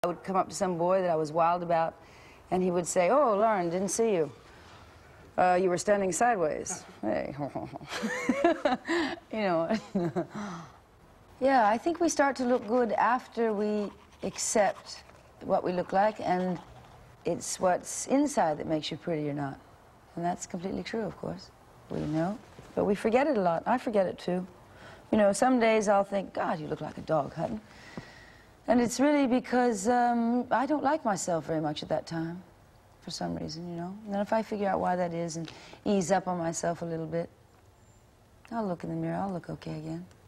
I would come up to some boy that I was wild about, and he would say, "Oh, Lauren, didn't see you. You were standing sideways." Hey. You know. Yeah, I think we start to look good after we accept what we look like, and it's what's inside that makes you pretty or not. And that's completely true, of course. We know. But we forget it a lot. I forget it, too. You know, some days I'll think, God, you look like a dog, Hutton. And it's really because I don't like myself very much at that time, for some reason, you know. And then if I figure out why that is and ease up on myself a little bit, I'll look in the mirror, I'll look okay again.